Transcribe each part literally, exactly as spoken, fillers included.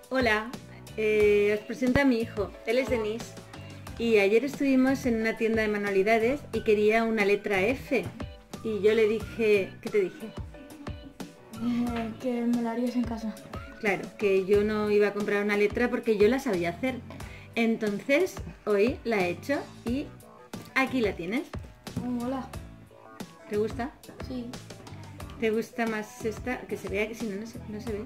Hola, eh, os presento a mi hijo, él es Denis y ayer estuvimos en una tienda de manualidades y quería una letra F y yo le dije, ¿qué te dije? Eh, que me la harías en casa. Claro, que yo no iba a comprar una letra porque yo la sabía hacer. Entonces hoy la he hecho y aquí la tienes. Oh, hola. ¿Te gusta? Sí. ¿Te gusta más esta? Que se vea, que si no, no se, no se ve.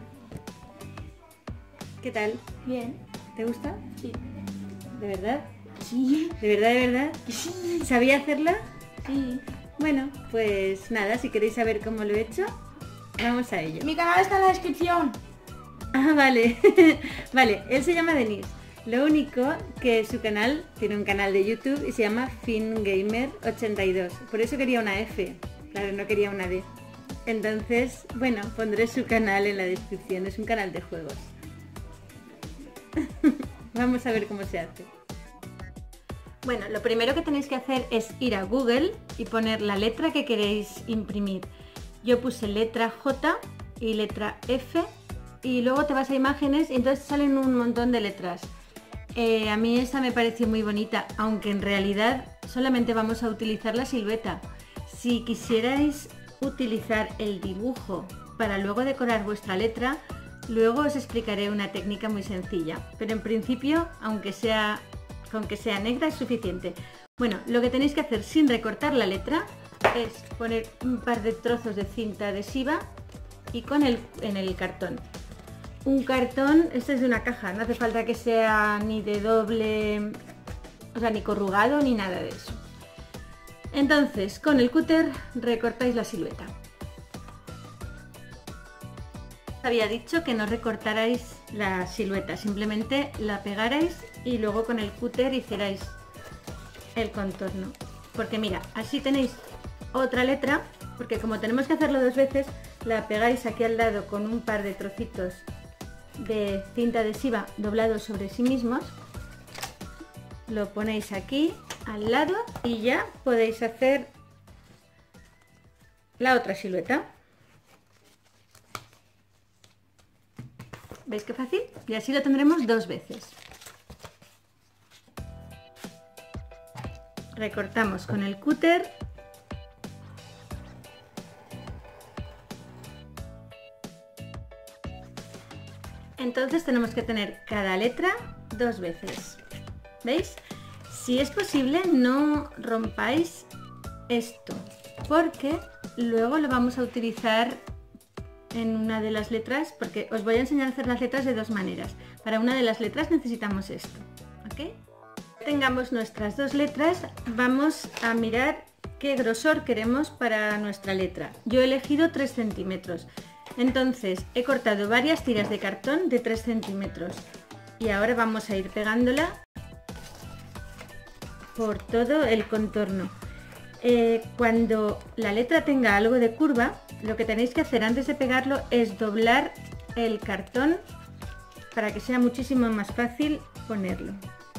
¿Qué tal? Bien. ¿Te gusta? Sí. ¿De verdad? Sí. ¿De verdad, de verdad? Sí. ¿Sabía hacerla? Sí. Bueno, pues nada, si queréis saber cómo lo he hecho, vamos a ello. Mi canal está en la descripción. Ah, vale. Vale, él se llama Denis. Lo único que su canal tiene un canal de YouTube y se llama Fingamer ochenta y dos. Por eso quería una F. Claro, no quería una D. Entonces, bueno, pondré su canal en la descripción. Es un canal de juegos. Vamos a ver cómo se hace. Bueno, lo primero que tenéis que hacer es ir a Google y poner la letra que queréis imprimir. Yo puse letra J y letra F y luego te vas a imágenes y entonces salen un montón de letras. Eh, a mí esa me pareció muy bonita, aunque en realidad solamente vamos a utilizar la silueta. Si quisierais utilizar el dibujo para luego decorar vuestra letra, luego os explicaré una técnica muy sencilla, pero en principio, aunque sea, con que sea negra es suficiente. Bueno, lo que tenéis que hacer sin recortar la letra es poner un par de trozos de cinta adhesiva y con el, en el cartón. Un cartón, este es de una caja, no hace falta que sea ni de doble, o sea, ni corrugado ni nada de eso. Entonces, con el cúter recortáis la silueta. Había dicho que no recortarais la silueta, simplemente la pegarais y luego con el cúter hicierais el contorno. Porque mira, así tenéis otra letra, porque como tenemos que hacerlo dos veces, la pegáis aquí al lado con un par de trocitos de cinta adhesiva doblados sobre sí mismos. Lo ponéis aquí al lado y ya podéis hacer la otra silueta. ¿Veis qué fácil? Y así lo tendremos dos veces. Recortamos con el cúter. Entonces tenemos que tener cada letra dos veces. ¿Veis? Si es posible, no rompáis esto, porque luego lo vamos a utilizar en una de las letras, porque os voy a enseñar a hacer las letras de dos maneras. Para una de las letras necesitamos esto, ¿ok? Tengamos nuestras dos letras, vamos a mirar qué grosor queremos para nuestra letra. Yo he elegido tres centímetros, entonces he cortado varias tiras de cartón de tres centímetros y ahora vamos a ir pegándola por todo el contorno. Eh, cuando la letra tenga algo de curva, lo que tenéis que hacer antes de pegarlo es doblar el cartón para que sea muchísimo más fácil ponerlo.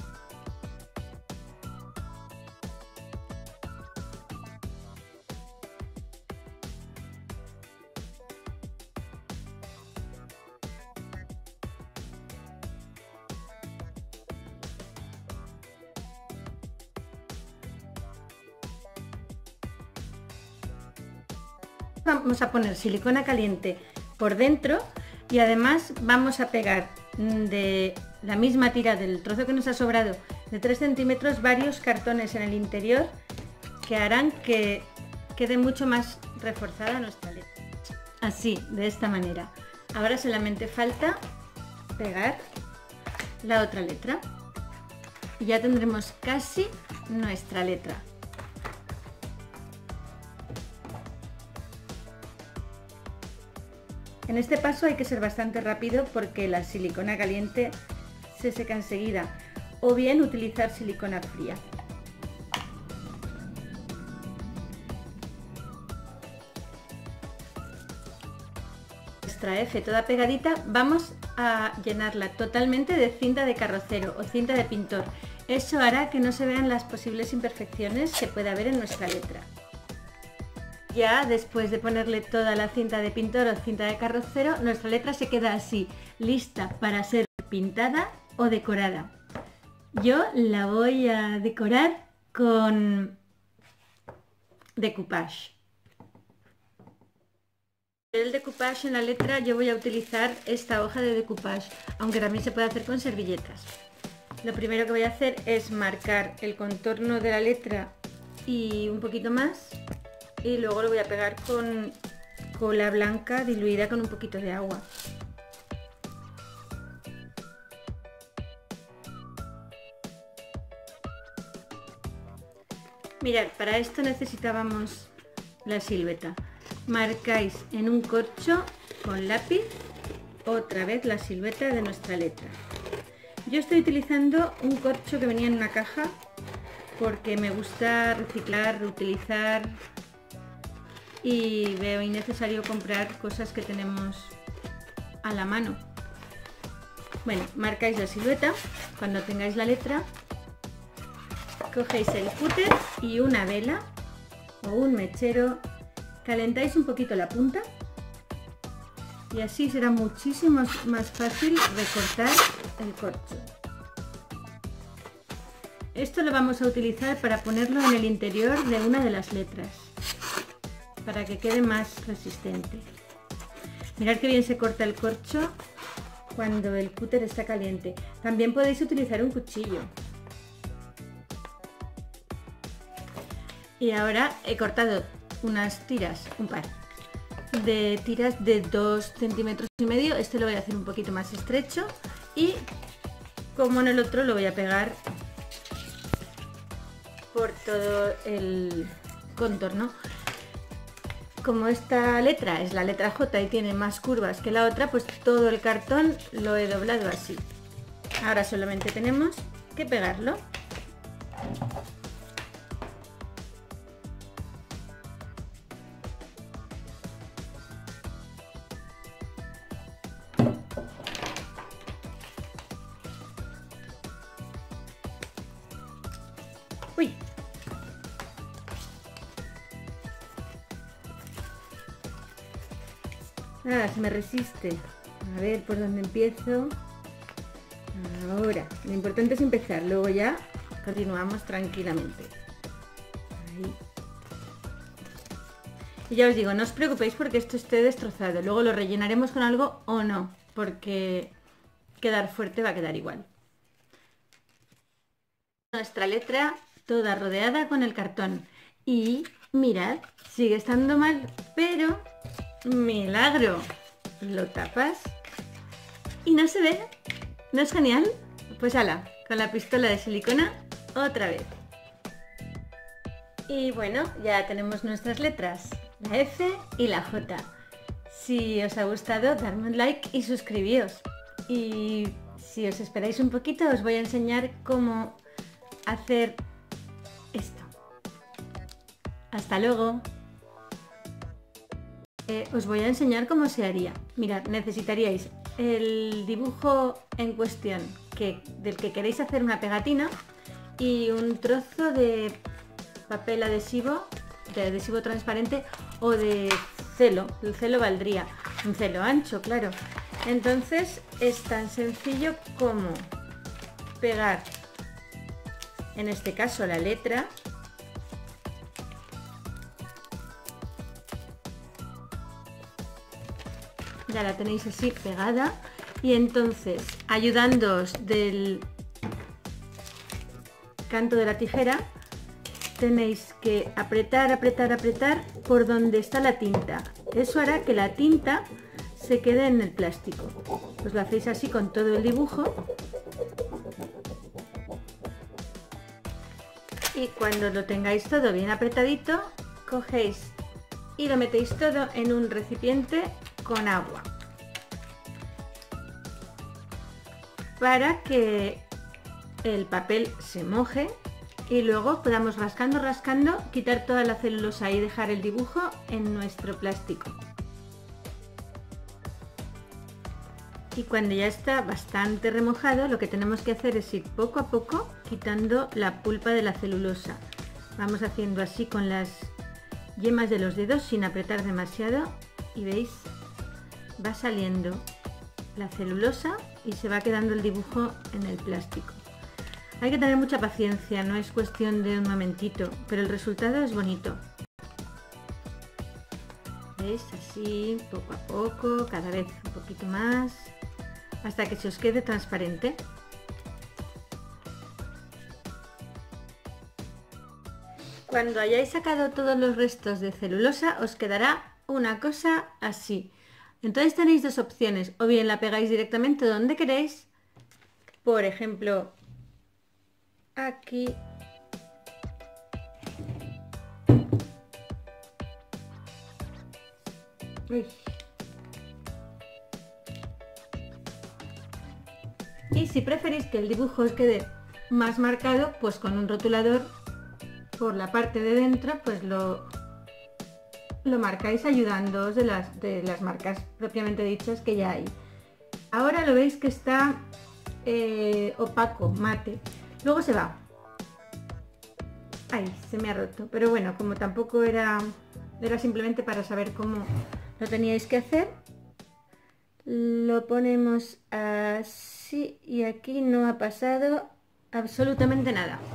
Vamos a poner silicona caliente por dentro y además vamos a pegar de la misma tira del trozo que nos ha sobrado de tres centímetros varios cartones en el interior que harán que quede mucho más reforzada nuestra letra. Así, de esta manera. Ahora solamente falta pegar la otra letra y ya tendremos casi nuestra letra. En este paso hay que ser bastante rápido porque la silicona caliente se seca enseguida, o bien utilizar silicona fría. Nuestra F toda pegadita, vamos a llenarla totalmente de cinta de carrocero o cinta de pintor. Eso hará que no se vean las posibles imperfecciones que pueda haber en nuestra letra. Ya después de ponerle toda la cinta de pintor o cinta de carrocero, nuestra letra se queda así, lista para ser pintada o decorada. Yo la voy a decorar con decoupage. El decoupage en la letra yo voy a utilizar esta hoja de decoupage, aunque también se puede hacer con servilletas. Lo primero que voy a hacer es marcar el contorno de la letra y un poquito más, y luego lo voy a pegar con cola blanca diluida con un poquito de agua. Mirad, para esto necesitábamos la silueta. Marcáis en un corcho con lápiz otra vez la silueta de nuestra letra. Yo estoy utilizando un corcho que venía en una caja porque me gusta reciclar, reutilizar y veo innecesario comprar cosas que tenemos a la mano. Bueno, marcáis la silueta. Cuando tengáis la letra, cogéis el cúter y una vela o un mechero, calentáis un poquito la punta y así será muchísimo más fácil recortar el corcho. Esto lo vamos a utilizar para ponerlo en el interior de una de las letras, para que quede más resistente. Mirad qué bien se corta el corcho cuando el cúter está caliente. También podéis utilizar un cuchillo. Y ahora he cortado unas tiras, un par de tiras de dos centímetros y medio. Este lo voy a hacer un poquito más estrecho y como en el otro lo voy a pegar por todo el contorno. Como esta letra es la letra J y tiene más curvas que la otra, pues todo el cartón lo he doblado así. Ahora solamente tenemos que pegarlo. Uy. Nada, se me resiste. A ver por dónde empiezo. Ahora, lo importante es empezar, luego ya continuamos tranquilamente. Ahí. Y ya os digo, no os preocupéis porque esto esté destrozado. Luego lo rellenaremos con algo o no, porque quedar fuerte va a quedar igual. Nuestra letra toda rodeada con el cartón. Y mirad, sigue estando mal, pero milagro, lo tapas y no se ve. ¿No es genial? Pues ala, con la pistola de silicona otra vez. Y bueno, ya tenemos nuestras letras, la F y la J. Si os ha gustado, dadme un like y suscribíos. Y si os esperáis un poquito, os voy a enseñar cómo hacer esto. Hasta luego. Eh, os voy a enseñar cómo se haría. Mirad, necesitaríais el dibujo en cuestión que, del que queréis hacer una pegatina y un trozo de papel adhesivo, de adhesivo transparente o de celo. El celo valdría, un celo ancho, claro. Entonces es tan sencillo como pegar, en este caso, la letra. Ya la tenéis así pegada y entonces, ayudándoos del canto de la tijera, tenéis que apretar, apretar, apretar por donde está la tinta. Eso hará que la tinta se quede en el plástico. Pues lo hacéis así con todo el dibujo. Y cuando lo tengáis todo bien apretadito, cogéis y lo metéis todo en un recipiente con agua para que el papel se moje y luego podamos, rascando, rascando, quitar toda la celulosa y dejar el dibujo en nuestro plástico. Y cuando ya está bastante remojado, lo que tenemos que hacer es ir poco a poco quitando la pulpa de la celulosa. Vamos haciendo así con las yemas de los dedos sin apretar demasiado y veis, va saliendo la celulosa y se va quedando el dibujo en el plástico. Hay que tener mucha paciencia, no es cuestión de un momentito, pero el resultado es bonito. ¿Veis? Así, poco a poco, cada vez un poquito más, hasta que se os quede transparente. Cuando hayáis sacado todos los restos de celulosa, os quedará una cosa así. Entonces tenéis dos opciones, o bien la pegáis directamente donde queréis, por ejemplo, aquí. Uy. Y si preferís que el dibujo os quede más marcado, pues con un rotulador por la parte de dentro, pues lo, lo marcáis ayudándoos de las, de las marcas propiamente dichas que ya hay. Ahora lo veis que está eh, opaco, mate. Luego se va. Ay, se me ha roto. Pero bueno, como tampoco era, era simplemente para saber cómo lo teníais que hacer. Lo ponemos así y aquí no ha pasado absolutamente nada.